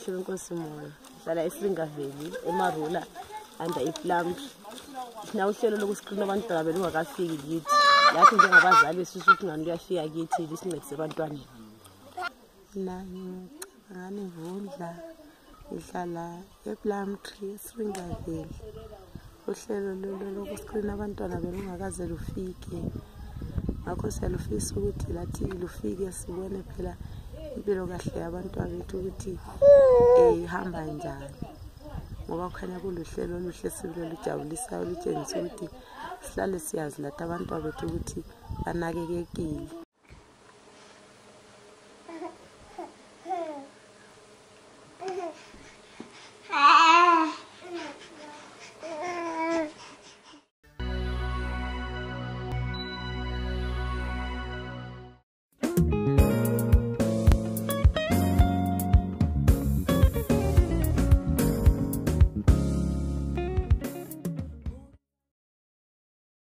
Ngihlelo Nkosi-Moyo, ngihlala eSringaveli eMarula under iPlumtree. Sina uhlelo lokusikrina abantwana belungakafiki kithi. Lapho njengabazali sisho ukuthi ngani uyafika kithi lisincedise abantwana. Nami ngani Vundla ngihlala ePlumtree eSringaveli. Uhlelo lokusikrina abantwana belungakaze lufike. Ngakho siyalufisa ukuthi lathi lufike sibone phela impilo kahle yabantwana bethu ukuthi ihamba njani. Ngoba kukhanya kuluhlelo oluhle sibilo lujabulisayo olutshengisa ukuthi sihlale siyazi lathi abantwana bethu ukuthi banakekekile.